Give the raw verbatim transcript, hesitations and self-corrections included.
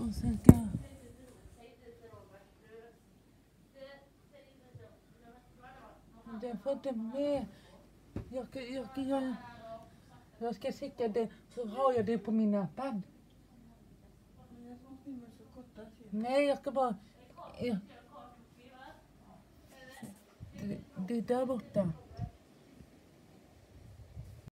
Och sen ska jag... Jag får inte med. Jag ska, jag ska, jag, jag ska sätta det så har jag det på mina band. Nej, jag ska bara... Jag, det, det är där borta.